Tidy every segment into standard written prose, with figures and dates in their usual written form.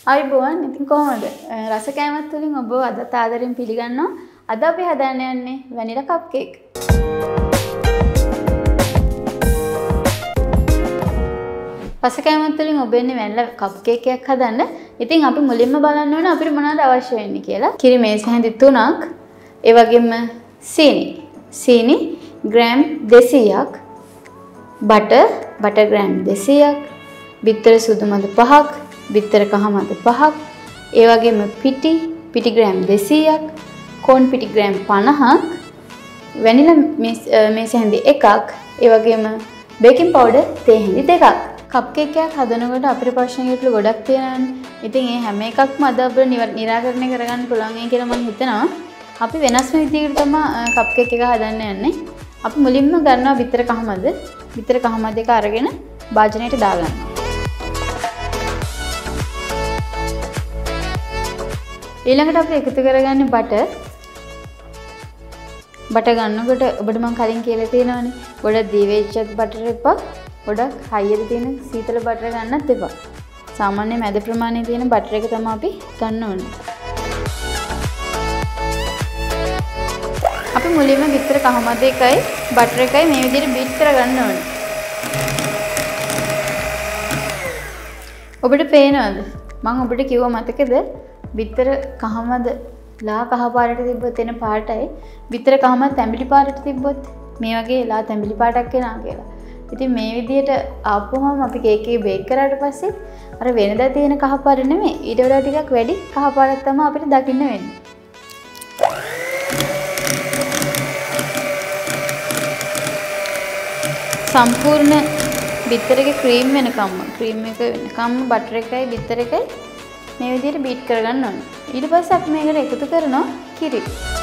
අයිබෝන් ඉතින් කොහොමද? රස කෑමත් වලින් ඔබ අදත් ආදරෙන් පිළිගන්නවා. අද අපි හදන්න යන්නේ වැනිලා කප් කේක්. රස කෑමත් වලින් ඔබ එන්නේ වැනිලා කප් කේක් එකක් හදන්න. ඉතින් අපි මුලින්ම බලන්න ඕනේ අපිට මොනවද අවශ්‍ය වෙන්නේ කියලා. කිරි මේස හැඳි 3ක්, ඒ වගේම සීනි ග්‍රෑම් 200ක්, බටර් ග්‍රෑම් 200ක්, බිත්තර සුදු මද 5ක්, බිත්තර කහ මද 5ක්, ඒ වගේම පිටි ග්‍රෑම් 200ක්, කෝන් පිටි ග්‍රෑම් 50ක්, වැනිලා මේස හැඳි 1ක්, ඒ වගේම බේකින් පවුඩර් තේ හැඳි 2ක්. කප් කේක් එකක් හදනකොට අපිට ප්‍රශ්න ගැටලු ගොඩක් තියෙනවානේ. ඉතින් ඒ හැම එකක්ම අද අපිට නිරාකරණය කරගන්න පුළුවන් කියලා මම හිතනවා. අපි වෙනස්ම විදිහකට තමයි කප් කේක් එක හදන්න යන්නේ. අපි මුලින්ම ගන්නවා බිත්තර කහ මද. බිත්තර කහ මද එක අරගෙන භාජනයට දාගන්නවා. ඊළඟට අපි එකතු කරගන්නේ බටර් ගන්නකොට ඔබට මම කලින් කියලා තියෙනවානේ ගොඩක් දී වෙච්ච බටර් එපා, ගොඩක් හයියට තියෙන සීතල බටර් ගන්නත් එපා. සාමාන්‍ය මැද ප්‍රමාණයේ තියෙන බටර් එක තමයි අපි ගන්න ඕනේ. අපි මුලින්ම බිත්තර කහ මද එකයි බටර් එකයි මේ විදිහට බීට් කරගන්න ඕනේ. ඔබට පේනවද? මම ඔබට කිව්වා මතකද? බිත්තර කහ මද ලා කහ පාටට තිබ්බොත් එන පාටයි බිත්තර කහ මද තැඹිලි පාටට තිබ්බොත් මේ වගේ ලා තැඹිලි පාටක් එනවා කියලා. ඉතින් මේ විදිහට ආපුවම අපි කේක් එක බේක් කරාට පස්සේ අර වෙනදා තියෙන කහ පාට නෙමෙයි ඊට වඩා ටිකක් වැඩි කහ පාටක් තමයි අපිට දකින්න වෙන්නේ. සම්පූර්ණ බිත්තර එකේ ක්‍රීම් වෙනකම්ම බටර් එකයි බිත්තර එකයි මේ විදිහට බීට් කරගන්න ඕනේ. ඊට පස්සේ අපි මේකට එකතු කරනවා කිරි.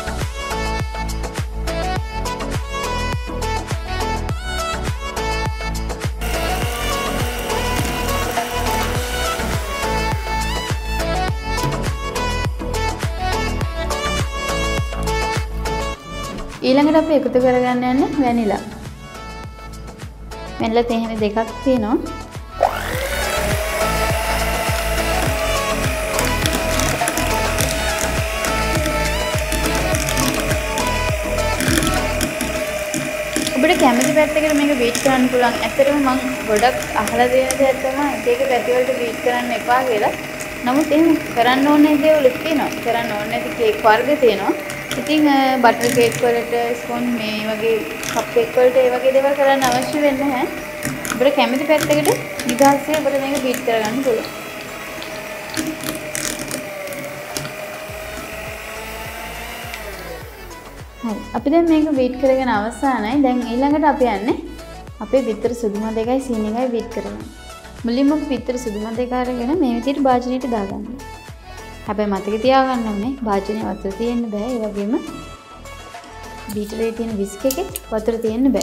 ඊළඟට අපි එකතු කරගන්න යන්නේ වැනිලා. වැනිලා තේ හැඳි 2ක් තියෙනවා. ඔබට කැමති පැත්තකට මේක බීට් කරන්න පුළුවන්. ඇත්තටම මම ගොඩක් අහලා තියෙන දෙයක් තමයි එක පැතිවලට බීට් කරන්න එපා කියලා. නමුත් එහෙම කරන්න ඕනේ දේවල් තියෙනවා. කරන්න ඕනේ නැති කේක් වර්ග තියෙනවා. ඉතින් බටර් කේක් වලට ස්පූන් මේ වගේ කප් කේක් වලට ඒ වගේ දේවල් කරන්න අවශ්‍ය වෙන්නේ නැහැ. ඔබට කැමති පැත්තකට නිදහසේ ඔබට මේක බීට් කරගන්න පුළුවන්. හරි. අපි දැන් මේක බීට් කරගෙන අවසానයි. දැන් ඊළඟට අපි යන්නේ අපේ බිත්තර සුදු මද එකයි සීනි එකයි බීට් කරගන්න. මුලින්ම බිත්තර සුදු මද එක අරගෙන මේ විදිහට භාජනයට දාගන්න. හැබැයි මතක තියාගන්න ඕනේ භාජනයේ වතුර තියෙන්න බෑ. ඒ වගේම බීටරේ තියෙන විස්ක් එකේ වතුර තියෙන්න බෑ.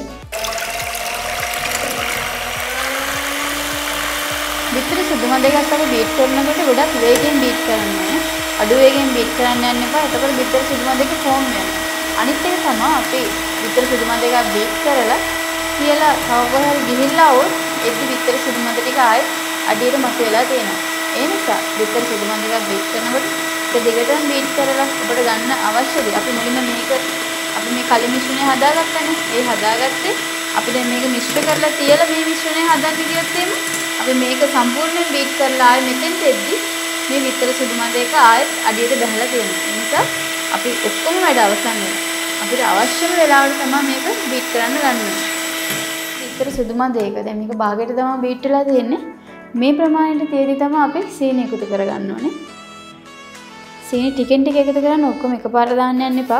බිත්තර සුදු මද එකත් අපි බීට් කරනකොට ගොඩක් වේගෙන් බීට් කරන්න ඕනේ. අඩු වේගෙන් බීට් කරන්න යන්න එපා. එතකොට බිත්තර සුදු මද එකේ ෆෝම් වෙනවා. අනිත් එක තමයි අපි බිත්තර සුදු මද එක බීට් කරලා කියලා කවදාවත් ගිහිල්ලා આવොත් එද්දි බිත්තර සුදු මද ටික ආයෙත් අඩියට මතුවලා තියෙනවා. ඒ නිසා බිත්තර සුදු මද එකක් බීට් කරනකොට ඒක දිගටම බීට් කරලා ඔබට ගන්න අවශ්‍යද? අපි මුලින්ම අපි මේ කලින් මිශ්‍රණය හදාගත්තනේ. ඒ හදාගත්තේ අපි දැන් මේක මිශ්‍ර කරලා තියලා මේ මිශ්‍රණය හදන්න ගියොත් අපි මේක සම්පූර්ණයෙන් බීට් කරලා ආයෙ මෙතෙන්ට එද්දි මේ බිත්තර සුදු මද එක ආයෙත් අඩියට බහලා තියෙනවා. ඒ නිසා අපි ඔක්කොම වැඩ අවසන් වෙනවා. අපිට අවශ්‍යම වෙලාවට තමයි මේක බීට් කරන්න ගන්න ඕනේ. බිත්තර සුදු මද එක දැන් මේක භාගයට තමයි බීට් වෙලා තියෙන්නේ. මේ ප්‍රමාණයට තියෙදි තමයි අපි සීනි එකතු කරගන්න ඕනේ. සීනි ටිකෙන් ටික එකතු කරන්න ඔක්කොම එකපාර දාන්න යන්න එපා.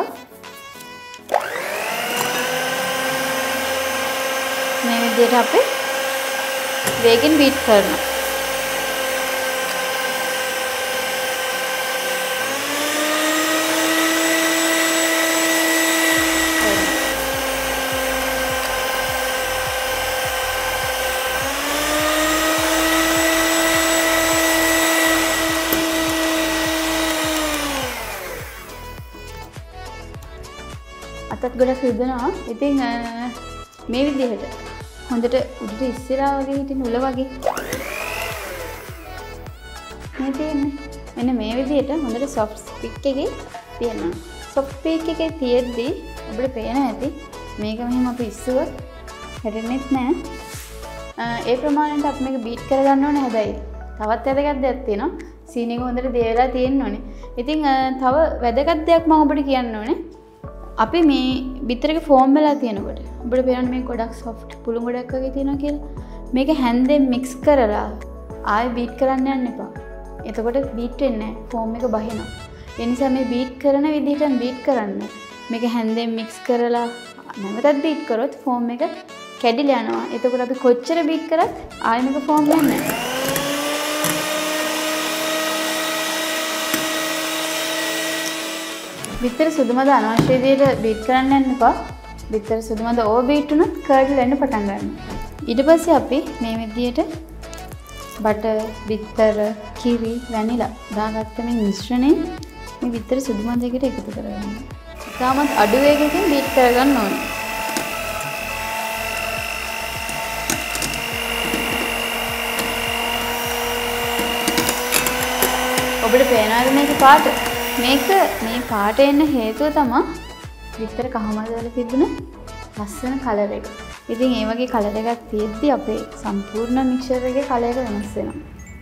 මේ විදිහට අපි වේගෙන් බීට් කරනවා. අතත් ගොඩක් රිදෙනවා. ඉතින් මේ විදිහට හොඳට උඩට ඉස්සරහා වගේ හිටින උල වගේ නේ තියෙන්නේ. මෙන්න මේ විදිහට හොඳට soft stick එකේ තියෙනවා. soft stick එකේ තියෙද්දි අපිට පේනවා ඇති මේක මෙහෙම අපි ඉස්සුවොත් හැදෙන්නෙත් නැහැ. ඒ ප්‍රමාණයට අපි මේක බීට් කරගන්න ඕනේ. හැබැයි තවත් වැදගත් දෙයක් තියෙනවා. සීනි එක හොඳට දිය වෙලා තියෙන්න ඕනේ. ඉතින් තව වැදගත් දෙයක් මම ඔබට කියන්න ඕනේ. අපි මේ බිත්තර එක ෆෝම් වෙලා තියෙනකොට ඔබට පේනවා මේක ගොඩක් soft පුළුන් ගොඩක් වගේ තියෙනවා කියලා. මේක හැන්දෙන් මික්ස් කරලා ආයෙ බීට් කරන්න යන්න එපා. එතකොට බීට් වෙන්නේ නැහැ. ෆෝම් එක බහිනවා. ඒ නිසා මේ බීට් කරන විදිහටම බීට් කරන්න. මේක හැන්දෙන් මික්ස් කරලා නැවතත් බීට් කරොත් ෆෝම් එක කැඩිලා යනවා. එතකොට අපි කොච්චර බීට් කරත් ආයෙ මේක ෆෝම් වෙන්නේ නැහැ. බිත්තර සුදු මද අනවශ්‍ය විදිහට බීට් කරන්න යන්න එපා. බිත්තර සුදු මද ඕවර් බීට් වුණොත් කර්ඩල් වෙන්න පටන් ගන්නවා. ඊට පස්සේ අපි මේ විදිහට බටර්, බිත්තර, කිරි, වැනිලා දාගත්ත මේ මිශ්‍රණය මේ බිත්තර සුදු මද එකට එකතු කරගන්න. තාමත් අඩු වේගයකින් බීට් කරගන්න ඕනේ. ඔබට පේනවාද මේක පාට? මේ පාට එන්න හේතුව තමයි විතර කහමද වල තිබුණ ලස්සන කලර් එක. ඉතින් ඒ වගේ කලර් එකක් තියෙද්දි අපේ සම්පූර්ණ මික්සර් එකේ කලර් එක වෙනස් වෙනවා.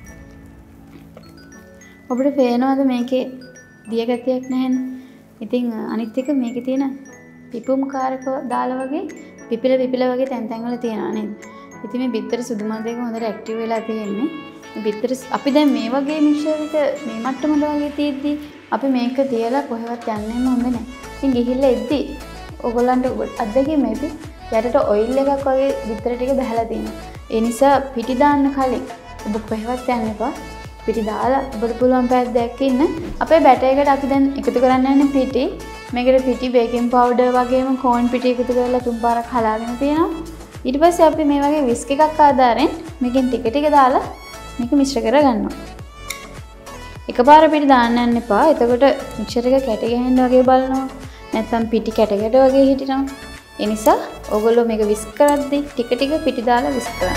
ඔබට පේනවාද මේකේ දිය ගතියක් නැහැනේ. ඉතින් අනිත් එක මේකේ තියෙන පිපුම් කාරක දාලා වගේ පිපිල වගේ තැන් වල තියෙනවා නේද? ඉතින් මේ බිත්තර සුදු මද එක හොඳට ඇක්ටිව් වෙලා තියෙන්නේ. බිත්තර අපි දැන් මේ වගේ මික්සර් එක මේ මට්ටමට වගේ තියෙද්දි අපි මේක තියලා කොහෙවත් යන්නෙම හොඳ නැහැ. ඉතින් ගිහිල්ලා එද්දි ඔයගොල්ලන්ට අත්දැකීම ඇති යටට ඔයිල් එකක් වගේ බිත්තර ටික බහලා තියෙනවා. ඒ නිසා පිටි දාන්න කලින් ඔබ කොහෙවත් යන්න එපා. පිටි දාලා ඔබට පුළුවන් පැයක් දෙකක් ඉන්න. අපේ බැටර් එකට අපි දැන් එකතු කරන්න යන්නේ පිටි. මේකට පිටි, බේකින් පවුඩර් වගේම කෝන් පිටි එකතු කරලා 3 පාරක් හලාගෙන තියෙනවා. ඊට පස්සේ අපි මේ වගේ විස්ක් එකක් ආදාරෙන් මේකෙන් ටික දාලා මේක මිශ්‍ර කරගන්නවා. එකපාර පිටි දාන්න යන්න එපා. එතකොට මික්සර් එක කැට ගහන්න වගේ බලනවා. නැත්නම් පිටි කැට වගේ හිටිනවා. ඒ නිසා ඔයගොල්ලෝ මේක විස්ක් කරද්දී ටික පිටි දාලා විස්ක් කරන්න.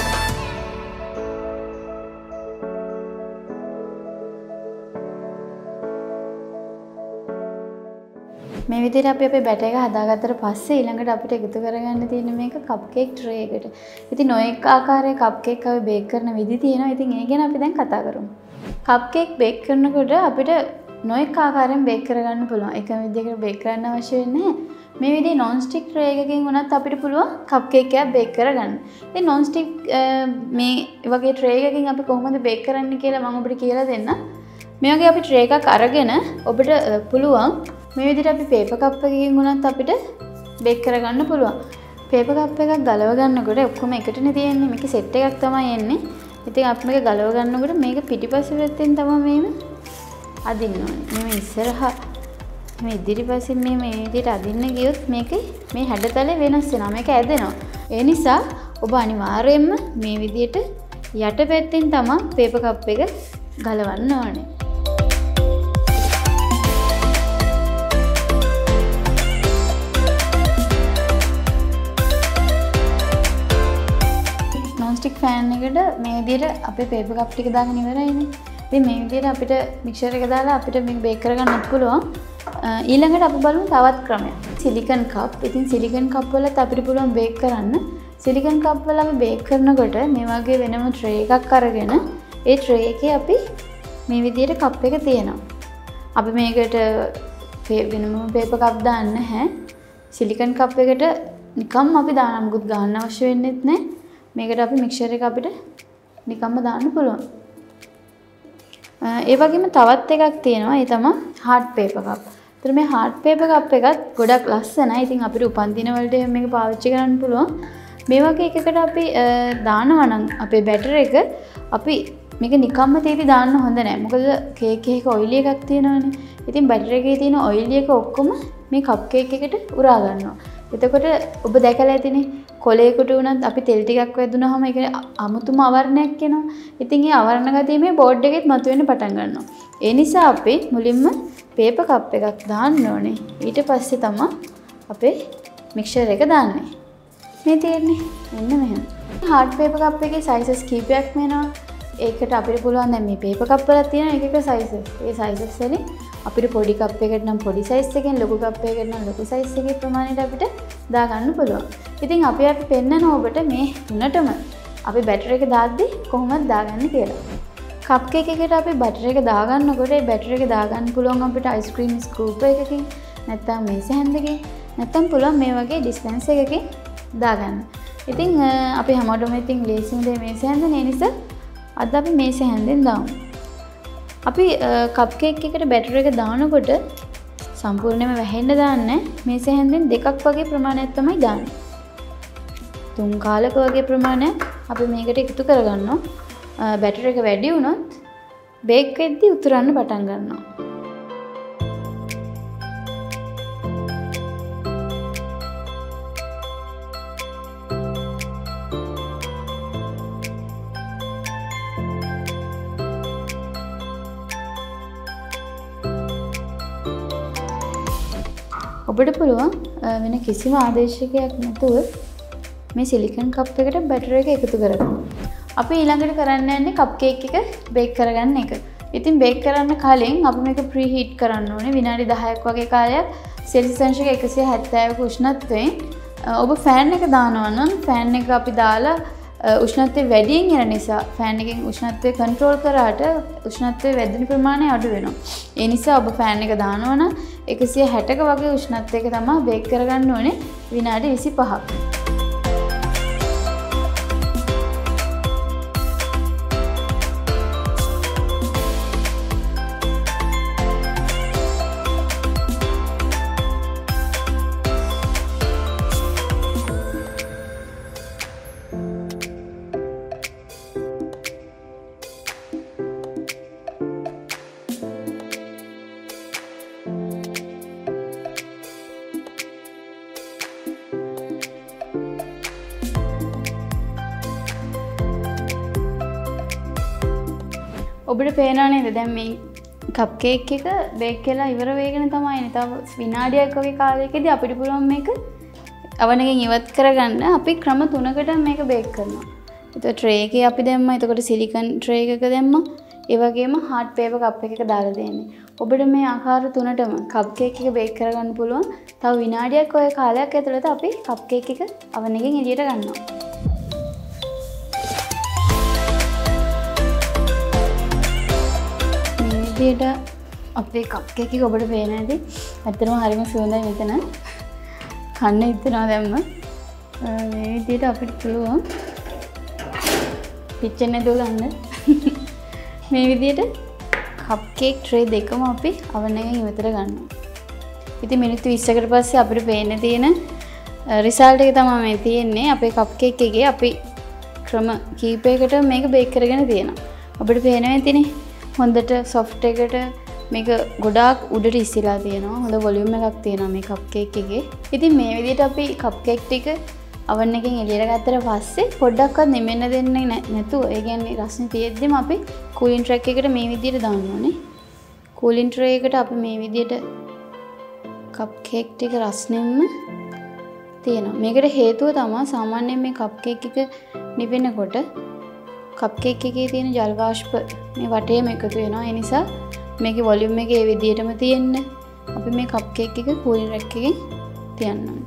මේ විදිහට අපි අපේ බැටර් එක හදාගත්තට පස්සේ ඊළඟට අපිට එකතු කරගන්න තියෙන මේක කප් කේක් ට්‍රේ එකට. ඉතින් නොඑක ආකාරයේ කප් කේක් අපි බේක් කරන විදි තියෙනවා. ඉතින් ඒ ගැන අපි දැන් කතා කරමු. කප් කේක් බේක් කරනකොට අපිට නොඑක ආකාරයෙන් බේක් කරගන්න පුළුවන්. එකම විදිහකට බේක් කරන්න අවශ්‍ය වෙන්නේ නැහැ. මේ විදිහේ non stick tray එකකින් වුණත් අපිට පුළුවන් කප් කේක් එකක් බේක් කරගන්න. ඉතින් non stick මේ වගේ tray එකකින් අපි කොහොමද බේක් කරන්න කියලා මම ඔබට කියලා දෙන්න. මේ වගේ අපි tray එකක් අරගෙන ඔබට පුළුවන් මේ විදිහට අපි පේපර් කප් එකකින් වුණත් අපිට බේක් කරගන්න පුළුවන්. පේපර් කප් එකක් ගලව ගන්නකොට ඔක්කොම එකටනේ තියෙන්නේ. මේකේ සෙට් එකක් තමයි එන්නේ. ඉතින් අපි මේක ගලව ගන්නකොට මේක පිටිපස්ස පැත්තෙන් තමයි මේම අදින්න ඕනේ. මේ ඉස්සරහා මේ ඉදිරිපස්සෙන් මේ විදිහට අදින්න ගියොත් මේකේ මේ හැඩතල වෙනස් වෙනවා. මේක ඇදෙනවා. ඒ නිසා ඔබ අනිවාර්යයෙන්ම මේ විදිහට යට පැත්තෙන් තමයි පේපර් කප් එක ගලවන්න ඕනේ. ස්ටික් ෆෑන් එකට මේ විදිහට අපේ පේපර් කප් ටික දාගෙන ඉවරයිනේ. ඉතින් මේ විදිහට අපිට මික්සර් එක දාලා අපිට මේක බේක් කරගන්නත් පුළුවන්. ඊළඟට අපි බලමු තවත් ක්‍රමයක්. Silicone cup. ඉතින් සිලිකන් කප් වලත් අපිට පුළුවන් බේක් කරන්න. සිලිකන් කප් වල අපි බේක් කරනකොට මේ වගේ වෙනම ට්‍රේ එකක් අරගෙන ඒ ට්‍රේ එකේ අපි මේ විදිහට කප් එක තියෙනවා. අපි මේකට වෙනම පේපර් කප් දාන්න නැහැ. සිලිකන් කප් එකට නිකම්ම අපි දාන්න මුකුත් ගන්න අවශ්‍ය වෙන්නේ නැහැ. මේකට අපි මික්සර් එක අපිට නිකම්ම දාන්න පුළුවන්. ඒ වගේම තවත් එකක් තියෙනවා. ඒ තමයි හાર્ඩ් පේපර් කප්. ඒතර මේ හાર્ඩ් පේපර් කප් එකත් ගොඩක් ලස්සනයි. ඉතින් අපිට උපන්දින වලට මේක පාවිච්චි කරන්න පුළුවන්. මේ වගේ එකකට අපි දානවා නම් අපේ බැටර් එක අපි මේක නිකම්ම තේටි දාන්න හොඳ නැහැ. මොකද කේක් එකක ඔයිලි එකක් තියෙනවනේ. ඉතින් බැටර් එකේ තියෙන ඔයිලි එක ඔක්කොම මේ කප් කේක් එකට උරා ගන්නවා. එතකොට ඔබ දැකලා ඇතිනේ කොලේකට උනත් අපි තෙල් ටිකක් වැදුනහම ඒක අමුතුම අවරණයක් එනවා. ඉතින් ඒ අවරණ ගතිය මේ බෝඩ් එකෙත් මතුවෙන්න පටන් ගන්නවා. ඒ නිසා අපි මුලින්ම පේපර් කප් එකක් දාන්න ඕනේ. ඊට පස්සේ තමයි අපේ මික්සර් එක දාන්නේ. මේ තියෙන්නේ මෙන්න මෙහෙම. හાર્ඩ් පේපර් කප් එකේ සයිසස් කීපයක් වෙනවා. ඒකට අපිට පුළුවන් දැන් මේ පේපර් කප් වල තියෙන එක එක සයිසස්. ඒ සයිසස් වලින් අපිට පොඩි කප් එකකට නම් පොඩි සයිස් එකකින් ලොකු කප් එකකට නම් ලොකු සයිස් එකේ ප්‍රමාණයට අපිට දාගන්න පුළුවන්. ඉතින් අපි පෙන්නන ඔබට මේ තුනටම අපි බැටර් එක දාද්දි කොහොමද දාගන්නේ කියලා. කප් කේක් එකට අපි බැටර් එක දාගන්නකොට ඒ බැටර් එක දාගන්න පුළුවන් අපිට අයිස්ක්‍රීම් ස්කූප් එකකින් නැත්නම් මේස හැන්දකින් නැත්නම් පුළුවන් මේ වගේ ඩිස්පෙන්සර් එකකින් දාගන්න. ඉතින් අපි හැමෝටම ඉතින් ලේසිම දේ මේස හැන්ද නේ නිසා අද අපි මේස හැන්දෙන් දාමු. අපි කප් කේක් එකට බැටර් එක දානකොට සම්පූර්ණයෙන්ම වැහෙන්න දාන්නේ මේස හැන්දෙන් දෙකක් වගේ ප්‍රමාණයක් තමයි දාන්නේ. 3 කාලක වගේ ප්‍රමාණයක් අපි මේකට එකතු කරගන්නවා. බැටර් එක වැඩි වුණොත් බේක් වෙද්දී උතුරන්න පටන් ගන්නවා. ඔබට පුළුවන් වෙන කිසිම ආදේශකයක් නැතුව මේ සිලිකන් කප් එකට බැටර් එක එකතු කරගන්න. අපි ඊළඟට කරන්න යන්නේ කප් කේක් එක බේක් කරගන්න එක. ඉතින් බේක් කරන්න කලින් අපි මේක ප්‍රී හීට් කරන්න ඕනේ විනාඩි 10ක් වගේ කාලයක් සෙල්සියස් අංශක 170ක උෂ්ණත්වයෙන්. ඔබ ෆෑන් එක දානවා නම් ෆෑන් එක අපි දාලා උෂ්ණත්වය වැඩියෙන් යන නිසා ෆෑන් එකෙන් උෂ්ණත්වය කන්ට්‍රෝල් කරාට උෂ්ණත්වය වැඩෙන ප්‍රමාණය අඩු වෙනවා. ඒ නිසා ඔබ ෆෑන් එක දානවා නම් 160ක වගේ උෂ්ණත්වයක තමයි බේක් කරගන්න ඕනේ විනාඩි 25ක්. ඔබට පේනවා නේද දැන් මේ කප් කේක් එක බේක් වෙලා ඉවර වෙගෙන තමයි එන්නේ. තව විනාඩියක් වගේ කාලයකදී අපිට පුළුවන් මේක oven එකෙන් ඉවත් කරගන්න. අපි ක්‍රම 3කට මේක බේක් කරනවා. ඒතකොට ට්‍රේ එකේ අපි දැම්මා. එතකොට සිලිකන් ට්‍රේ එකක දැම්මා. ඒ වගේම හાર્ඩ් පේපර් කප් එකක දාලා දෙන්නේ. ඔබට මේ ආකාර 3ටම කප් කේක් එක බේක් කරගන්න පුළුවන්. තව විනාඩියක් වගේ කාලයක් ඇතුළත අපි කප් කේක් එක oven එකෙන් එළියට ගන්නවා. විදියට අපේ කප් කේක් එක ඔබට පේන ඇති. ඇත්තටම හරිම සුවඳයි මෙතන. කන්න හිතෙනවා දැම්ම. මේ විදියට අපිට පුළුවන් කිචන් එකේ දාන්න. මේ විදියට කප් කේක් ට්‍රේ දෙකම අපි oven එකෙන් ඉවතර ගන්නවා. ඉතින් මිනිත්තු 20කට පස්සේ අපිට පේන්න තියෙන රිසල්ට් එක තමයි මේ තියෙන්නේ. අපේ කප් කේක් එකේ අපි ක්‍රම කීපයකට මේක බේක් කරගෙන තියෙනවා. ඔබට පේනවා ඇතිනේ. හොඳට සොෆ්ට් එකට මේක ගොඩාක් උඩට ඉස්සලා තියෙනවා. හොඳ වොලියුම් එකක් තියෙනවා මේ කප් කේක් එකේ. ඉතින් මේ විදිහට අපි කප් කේක් ටික oven එකෙන් එළියට ගත්තට පස්සේ පොඩ්ඩක්වත් නෙමෙන්න දෙන්නේ නැතුව ඒ කියන්නේ රස්නේ තියෙද්දිම අපි කූලින් ට්‍රැක් එකට මේ විදිහට දාන්න ඕනේ. කූලින් ට්‍රේ එකට අපි මේ විදිහට කප් කේක් ටික රස්නෙන්න තියෙනවා. මේකට හේතුව තමයි සාමාන්‍යයෙන් මේ කප් කේක් එක නිවෙනකොට කප් කේක් එකේ තියෙන ජල වාෂ්ප මේ වටේම එකතු වෙනවා. ඒ නිසා මේකේ වොලියුම් එක ඒ විදිහටම තියෙන්න අපි මේ කප් කේක් එක කූලින් රැක් එකෙන් තියන්න ඕනේ.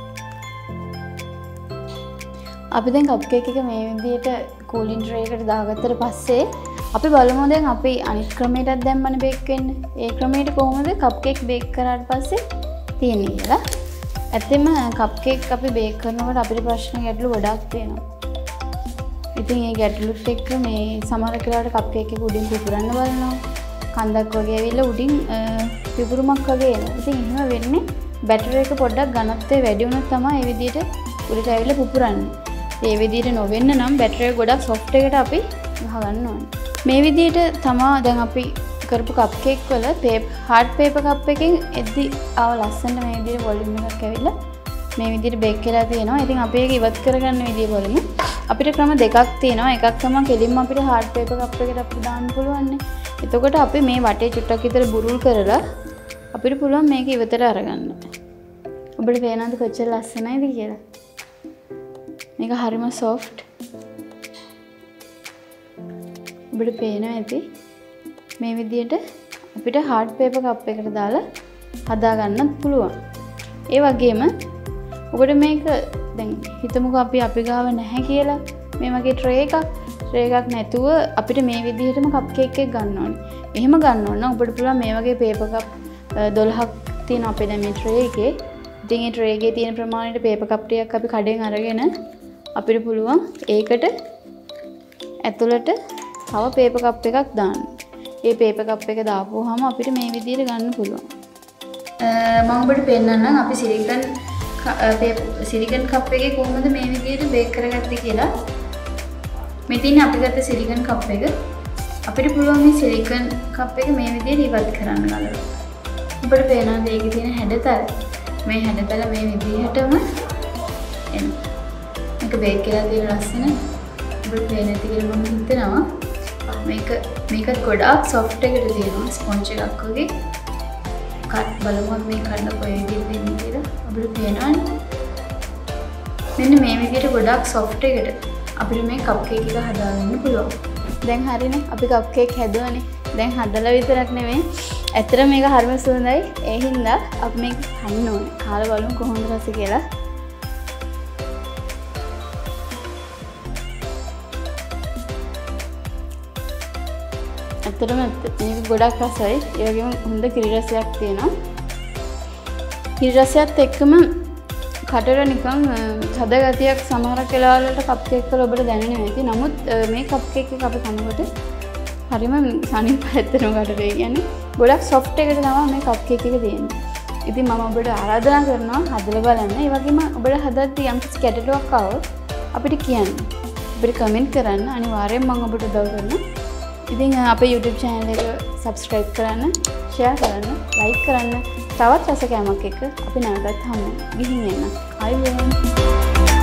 අපි දැන් කප් කේක් එක මේ විදිහට කූලින් ට්‍රේ එකට දාගත්තට පස්සේ අපි බලමු දැන් අපි අනිත් ක්‍රමයටත් දැම්මනේ බේක් වෙන්න. ඒ ක්‍රමයට කොහොමද කප් කේක් බේක් කරාට පස්සේ තියෙන්නේ කියලා. ඇත්තෙම කප් කේක් අපි බේක් කරනකොට අපිට ප්‍රශ්න ගැටලු ගොඩක් තියෙනවා. ඉතින් ඒ ගැටලුත් එක්ක මේ සමහර වෙලාවට කප් කේක් එක උඩින් පුපුරන්න බලනවා. කන්දක් වගේ ඇවිල්ලා උඩින් පිපුරුමක් වගේ එනවා. ඉතින් එහෙම වෙන්නේ බැටරි එක පොඩ්ඩක් ඝනත්වය වැඩි වුණොත් තමයි මේ විදිහට උඩට ඇවිල්ලා පුපුරන්නේ. ඒ විදිහට නොවෙන්න නම් බැටරි එක ගොඩක් සොෆ්ට් එකට අපි ගහගන්න ඕනේ. මේ විදිහට තමයි දැන් අපි කරපු කප් කේක් වල හાર્ඩ් පේපර් කප් එකෙන් එද්දි ආව ලස්සනට මේ විදිහට වොලියුම් එකක් ඇවිල්ලා මේ විදිහට බේක් වෙලා තියෙනවා. ඉතින් අපි ඒක ඉවත් කරගන්න විදිය බලමු. අපිට ක්‍රම දෙකක් තියෙනවා. එකක් තමයි කෙලින්ම අපිට හાર્ඩ් පේපර් කප් එකකට අපිට දාන්න පුළුවන්. එතකොට අපි මේ වටේ චුට්ටක් විතර බුරුල් කරලා අපිට පුළුවන් මේක ඉවතට අරගන්න. ඔබට පේනවද කොච්චර ලස්සනයිද කියලා? මේක හරිම සොෆ්ට්. ඔබට පේනවා ඇති මේ විදිහට අපිට හાર્ඩ් පේපර් කප් එකකට දාලා හදා ගන්නත් පුළුවන්. ඒ වගේම ඔබට මේක දැන් හිතමුකෝ අපි ගාව නැහැ කියලා මේ වගේ ට්‍රේ එකක් නැතුව අපිට මේ විදිහටම කප් කේක් එකක් ගන්න ඕනේ. එහෙම ගන්න ඕන නම් ඔබට පුළුවන් මේ වගේ පේපර් කප් 12ක් තියෙන අපේ දැන් මේ ට්‍රේ එකේ. ඉතින් මේ ට්‍රේ එකේ තියෙන ප්‍රමාණයට පේපර් කප් ටිකක් අපි කඩෙන් අරගෙන අපිට පුළුවන් ඒකට ඇතුළට තව පේපර් කප් එකක් දාන්න. ඒ පේපර් කප් එක දාපුවාම අපිට මේ විදිහට ගන්න පුළුවන්. මම ඔබට පෙන්නන්නම් අපි සිලිකන් කප් එකේ කොහොමද මේ විදිහට බේක් කරගත්තේ කියලා. මෙතින් අපි ගත්ත සිලිකන් කප් එක අපිට පුළුවන් මේ සිලිකන් කප් එක මේ විදිහට ඉවත් කරන්න ගලවලා. ඔබට පේනවාද ඒකේ තියෙන හැඩතල? මේ හැඩතල මේ විදිහටම එනවා. මේක බේක් කරලා තියෙන ලස්සන ඔබට පේන ඇති කියලා මම හිතනවා. මේකත් ගොඩාක් සොෆ්ට් එකට තියෙනවා ස්පොන්ජ් එකක් වගේ. කට් බලමු මේ කන්න කොයි විදිහට වෙන්නේ කියලා. අපිට පේනවනේ. මෙන්න මේ විදිහට ගොඩාක් සොෆ්ට් එකට අපිට මේ කප් කේක් එක හදාගන්න පුළුවන්. දැන් හරිනේ අපි කප් කේක් හැදුවානේ. දැන් හදලා විතරක් නෙමෙයි. ඇත්තට මේක හරිම සුවඳයි. ඒ හින්දා අපි මේක කන්න ඕනේ. කාලා බලමු කොහොමද රස කියලා. ඇත්තටම මේක ගොඩක් රසයි. ඒ වගේම හොඳ කිරි රසයක් තියෙනවා. කිරි රසයත් එක්කම කටට නිකන් සද ගතියක් සමහර වෙලාවලට කප් කේක් වල ඔබට දැනෙන්නේ නැති. නමුත් මේ කප් කේක් එක අපි කනකොට හරිම සනීප ඇත්තටම කටට. ඒ කියන්නේ ගොඩක් සොෆ්ට් එකට තමයි මේ කප් කේක් එක තියෙන්නේ. ඉතින් මම ඔබට ආරාධනා කරනවා හදලා බලන්න. ඒ වගේම ඔබට හදද්දී යම් කිසි ගැටලුවක් ආවොත් අපිට කියන්න. අපිට කමෙන්ට් කරන්න. අනිවාර්යෙන් මම ඔබට උදව් කරනවා. ඉතින් අපේ YouTube channel එක subscribe කරන්න, share කරන්න, like කරන්න. තවත් රස කෑමක් එක්ක අපි නැවතත් හමු වෙනවා. ගිහින් එන්න. ආයෙත්